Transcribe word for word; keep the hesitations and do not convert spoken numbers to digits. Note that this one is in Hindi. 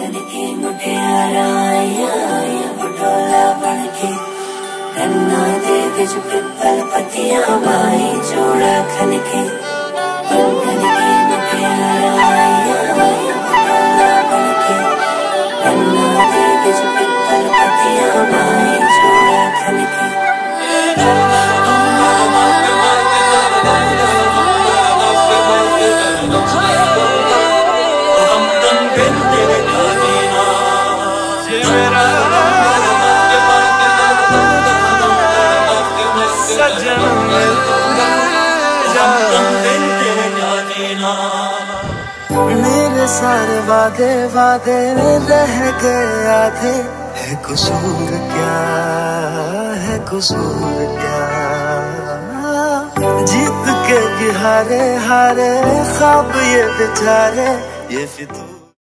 कन की मुटियारा आया पटोला बनके गन्ना दे बिच पिपल पतियां माई जोड़ा खनके कन की मुटियारा आया पटोला बनके गन्ना दे बिच पिपल पतियां माई जोड़ा खनके मेरे सारे वादे वादे रह गए आधे, है कसूर क्या, है कसूर क्या। जीत के भी हारे हारे ख्वाब ये बेचारे, ये फितूर।